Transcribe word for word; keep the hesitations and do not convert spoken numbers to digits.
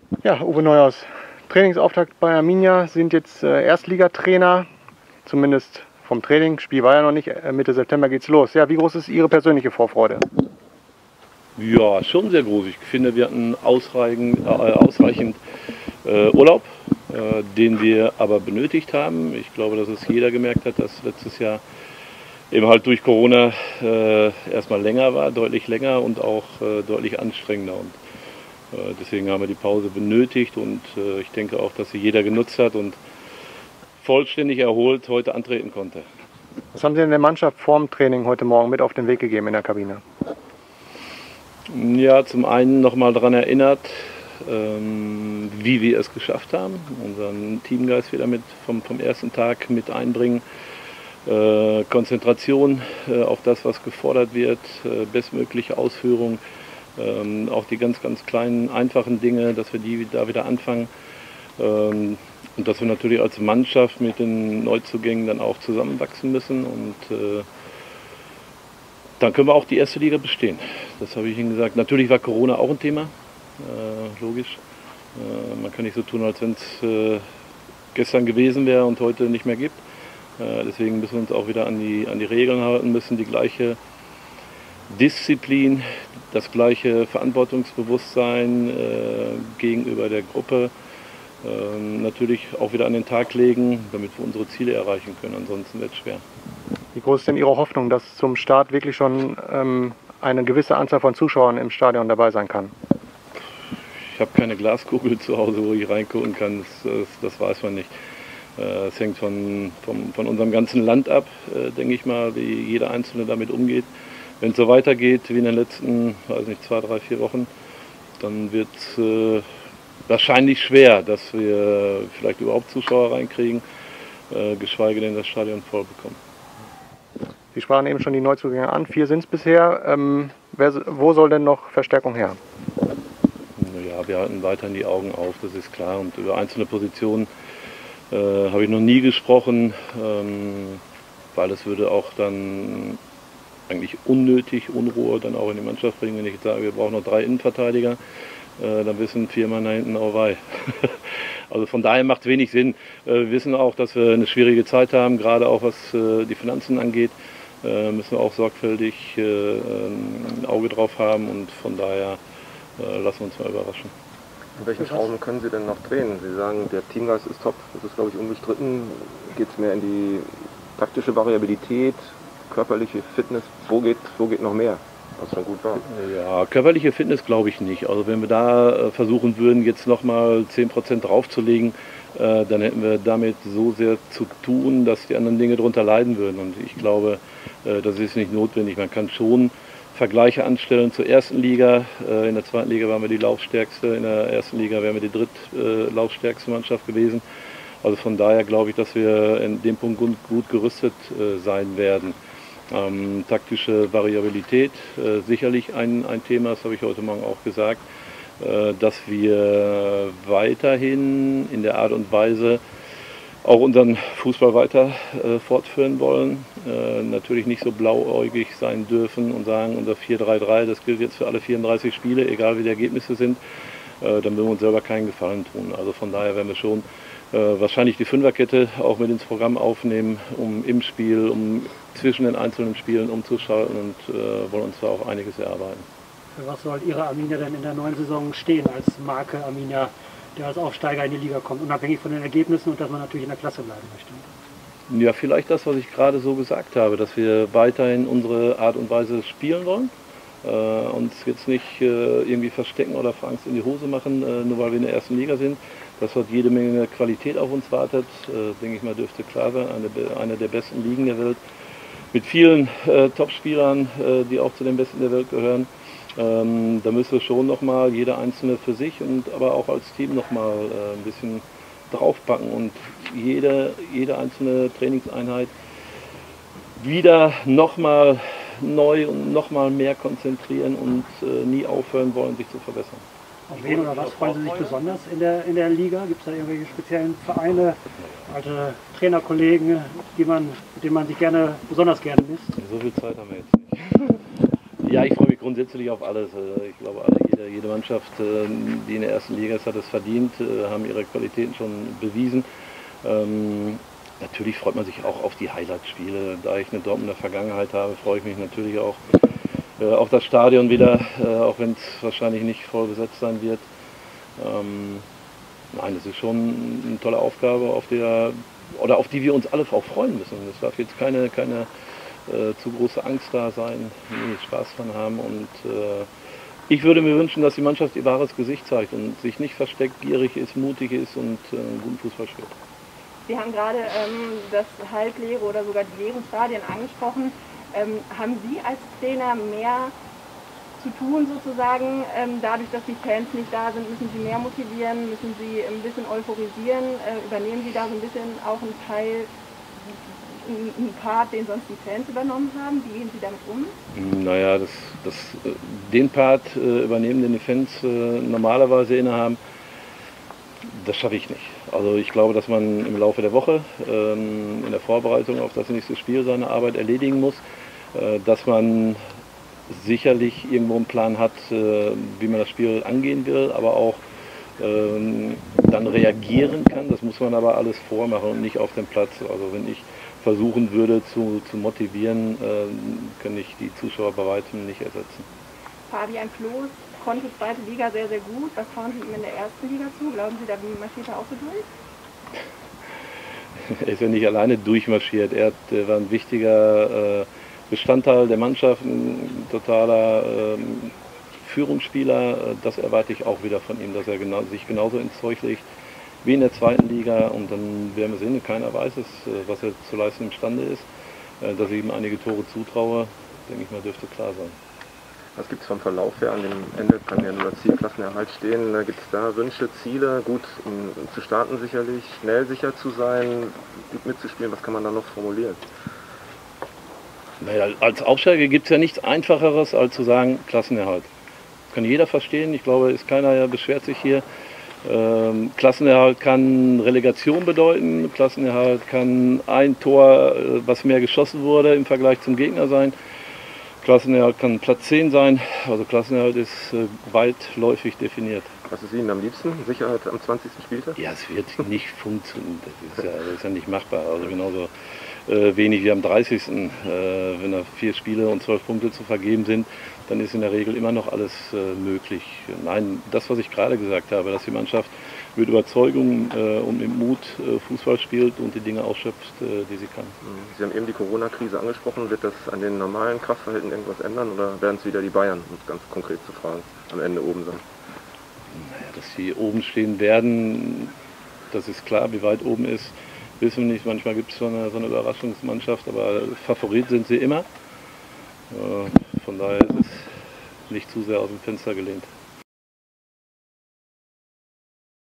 Ja, Uwe Neuhaus, Trainingsauftakt bei Arminia, sind jetzt äh, Erstligatrainer, zumindest vom Training. Spiel war ja noch nicht, äh, Mitte September geht's los. Ja, wie groß ist Ihre persönliche Vorfreude? Ja, schon sehr groß. Ich finde, wir hatten ausreichend, äh, ausreichend äh, Urlaub, äh, den wir aber benötigt haben. Ich glaube, dass es jeder gemerkt hat, dass letztes Jahr eben halt durch Corona äh, erstmal länger war, deutlich länger und auch äh, deutlich anstrengender. Und äh, deswegen haben wir die Pause benötigt und äh, ich denke auch, dass sie jeder genutzt hat und vollständig erholt heute antreten konnte. Was haben Sie denn der Mannschaft vorm Training heute Morgen mit auf den Weg gegeben in der Kabine? Ja, zum einen nochmal daran erinnert, ähm, wie wir es geschafft haben, unseren Teamgeist wieder mit vom, vom ersten Tag mit einbringen, äh, Konzentration äh, auf das, was gefordert wird, äh, bestmögliche Ausführung, ähm, auch die ganz, ganz kleinen, einfachen Dinge, dass wir die da wieder anfangen ähm, und dass wir natürlich als Mannschaft mit den Neuzugängen dann auch zusammenwachsen müssen und äh, dann können wir auch die erste Liga bestehen. Das habe ich Ihnen gesagt. Natürlich war Corona auch ein Thema, äh, logisch. Äh, man kann nicht so tun, als wenn es äh, gestern gewesen wäre und heute nicht mehr gibt. Äh, deswegen müssen wir uns auch wieder an die, an die Regeln halten, müssen die gleiche Disziplin, das gleiche Verantwortungsbewusstsein äh, gegenüber der Gruppe äh, natürlich auch wieder an den Tag legen, damit wir unsere Ziele erreichen können. Ansonsten wird es schwer. Wie groß ist denn Ihre Hoffnung, dass zum Start wirklich schon ähm, eine gewisse Anzahl von Zuschauern im Stadion dabei sein kann? Ich habe keine Glaskugel zu Hause, wo ich reingucken kann, das, das, das weiß man nicht. Es hängt von, von, von unserem ganzen Land ab, äh, denke ich mal, wie jeder Einzelne damit umgeht. Wenn es so weitergeht wie in den letzten, weiß nicht, zwei, drei, vier Wochen, dann wird es äh, wahrscheinlich schwer, dass wir vielleicht überhaupt Zuschauer reinkriegen, äh, geschweige denn das Stadion voll bekommen. Sie sprachen eben schon die Neuzugänge an, vier sind es bisher. Ähm, wer, wo soll denn noch Verstärkung her? Ja, wir halten weiterhin die Augen auf, das ist klar. Und über einzelne Positionen äh, habe ich noch nie gesprochen, ähm, weil es würde auch dann eigentlich unnötig Unruhe dann auch in die Mannschaft bringen, wenn ich jetzt sage, wir brauchen noch drei Innenverteidiger, äh, dann wissen vier Mann da hinten auch wei. Also von daher macht es wenig Sinn. Äh, wir wissen auch, dass wir eine schwierige Zeit haben, gerade auch was äh, die Finanzen angeht. Äh, müssen wir auch sorgfältig äh, ein Auge drauf haben und von daher äh, lassen wir uns mal überraschen. In welchen Schrauben können Sie denn noch drehen? Sie sagen, der Teamgeist ist top, das ist glaube ich unbestritten. Geht es mehr in die taktische Variabilität, körperliche Fitness? Wo geht, wo geht noch mehr, was schon gut war? Ja, körperliche Fitness glaube ich nicht. Also wenn wir da äh, versuchen würden, jetzt nochmal zehn Prozent draufzulegen, äh, dann hätten wir damit so sehr zu tun, dass die anderen Dinge darunter leiden würden. Und ich glaube, äh, das ist nicht notwendig. Man kann schon Vergleiche anstellen zur ersten Liga. Äh, in der zweiten Liga waren wir die laufstärkste, in der ersten Liga wären wir die drittlaufstärkste äh, Mannschaft gewesen. Also von daher glaube ich, dass wir in dem Punkt gut, gut gerüstet äh, sein werden. Ähm, taktische Variabilität, äh, sicherlich ein, ein Thema, das habe ich heute Morgen auch gesagt, äh, dass wir weiterhin in der Art und Weise auch unseren Fußball weiter äh, fortführen wollen. Äh, natürlich nicht so blauäugig sein dürfen und sagen, unser vier drei drei, das gilt jetzt für alle vierunddreißig Spiele, egal wie die Ergebnisse sind, äh, dann würden wir uns selber keinen Gefallen tun. Also von daher werden wir schon äh, wahrscheinlich die Fünferkette auch mit ins Programm aufnehmen, um im Spiel, um zwischen den einzelnen Spielen umzuschalten und äh, wollen uns da auch einiges erarbeiten. Für was soll Ihre Arminia denn in der neuen Saison stehen als Marke Arminia, der als Aufsteiger in die Liga kommt, unabhängig von den Ergebnissen und dass man natürlich in der Klasse bleiben möchte? Ja, vielleicht das, was ich gerade so gesagt habe, dass wir weiterhin unsere Art und Weise spielen wollen, äh, uns jetzt nicht äh, irgendwie verstecken oder Angst in die Hose machen, äh, nur weil wir in der ersten Liga sind. Dass dort jede Menge Qualität auf uns wartet, äh, denke ich mal, dürfte klar sein, eine, eine der besten Ligen der Welt. Mit vielen äh, Top-Spielern, äh, die auch zu den Besten der Welt gehören. Ähm, da müssen wir schon nochmal, jeder Einzelne für sich und aber auch als Team nochmal äh, ein bisschen draufpacken und jede, jede einzelne Trainingseinheit wieder nochmal neu und nochmal mehr konzentrieren und äh, nie aufhören wollen, sich zu verbessern. Auf wen oder was freuen Sie sich besonders in der, in der Liga? Gibt es da irgendwelche speziellen Vereine, alte Trainerkollegen, die man, mit denen man sich gerne, besonders gerne misst? So viel Zeit haben wir jetzt nicht. Ja, ich freue mich grundsätzlich auf alles. Ich glaube, alle, jede, jede Mannschaft, die in der ersten Liga ist, hat es verdient, haben ihre Qualitäten schon bewiesen. Ähm, natürlich freut man sich auch auf die Highlight-Spiele. Da ich eine Dortmunder Vergangenheit habe, freue ich mich natürlich auch äh, auf das Stadion wieder, äh, auch wenn es wahrscheinlich nicht voll besetzt sein wird. Ähm, nein, es ist schon eine tolle Aufgabe, auf der, oder auf die wir uns alle auch freuen müssen. Es darf jetzt keine, keine Äh, zu große Angst da sein, nee, Spaß dran haben und äh, ich würde mir wünschen, dass die Mannschaft ihr wahres Gesicht zeigt und sich nicht versteckt, gierig ist, mutig ist und äh, einen guten Fußball spielt. Sie haben gerade ähm, das halbleere oder sogar die leeren Stadien angesprochen. Ähm, haben Sie als Trainer mehr zu tun sozusagen, ähm, dadurch, dass die Fans nicht da sind, müssen Sie mehr motivieren, müssen Sie ein bisschen euphorisieren, äh, übernehmen Sie da so ein bisschen auch einen Teil, ein Part, den sonst die Fans übernommen haben? Wie gehen Sie damit um? Naja, das, das, den Part äh, übernehmen, den die Fans äh, normalerweise innehaben, das schaffe ich nicht. Also ich glaube, dass man im Laufe der Woche ähm, in der Vorbereitung auf das nächste Spiel seine Arbeit erledigen muss, äh, dass man sicherlich irgendwo einen Plan hat, äh, wie man das Spiel angehen will, aber auch ähm, dann reagieren kann. Das muss man aber alles vormachen und nicht auf dem Platz. Also wenn ich versuchen würde zu, zu motivieren, äh, kann ich die Zuschauer bei weitem nicht ersetzen. Fabian Klos konnte zweite Liga sehr, sehr gut. Was trauen Sie ihm in der ersten Liga zu? Glauben Sie, da marschiert er auch so durch? Er ist ja nicht alleine durchmarschiert. Er hat, er war ein wichtiger äh, Bestandteil der Mannschaft, ein totaler äh, Führungsspieler. Das erwarte ich auch wieder von ihm, dass er genau, sich genauso ins Zeug legt wie in der zweiten Liga und dann werden wir sehen, keiner weiß es, was er zu leisten imstande ist. Dass ich ihm einige Tore zutraue, denke ich mal, dürfte klar sein. Was gibt es vom Verlauf her? An dem Ende kann ja nur das Ziel Klassenerhalt stehen. Gibt es da Wünsche, Ziele? Gut, um zu starten sicherlich, schnell sicher zu sein, gut mitzuspielen. Was kann man da noch formulieren? Naja, als Aufsteiger gibt es ja nichts Einfacheres, als zu sagen, Klassenerhalt. Das kann jeder verstehen. Ich glaube, ist keiner beschwert sich hier. Ähm, Klassenerhalt kann Relegation bedeuten, Klassenerhalt kann ein Tor, was mehr geschossen wurde im Vergleich zum Gegner sein. Klassenerhalt kann Platz zehn sein, also Klassenerhalt ist äh, weitläufig definiert. Was ist Ihnen am liebsten? Sicherheit am zwanzigsten Spieltag? Ja, es wird nicht funktionieren, das ist ja, das ist ja nicht machbar, also genauso äh, wenig wie am dreißigsten Äh, wenn da vier Spiele und zwölf Punkte zu vergeben sind, dann ist in der Regel immer noch alles äh, möglich. Nein, das, was ich gerade gesagt habe, dass die Mannschaft mit Überzeugung äh, und mit Mut äh, Fußball spielt und die Dinge ausschöpft, äh, die sie kann. Sie haben eben die Corona-Krise angesprochen. Wird das an den normalen Kraftverhältnissen irgendwas ändern oder werden es wieder die Bayern, um es ganz konkret zu fragen, am Ende oben sein? Naja, dass sie oben stehen werden, das ist klar. Wie weit oben ist, wissen wir nicht. Manchmal gibt es so eine, so eine Überraschungsmannschaft, aber Favorit sind sie immer. Von daher ist es nicht zu sehr aus dem Fenster gelehnt.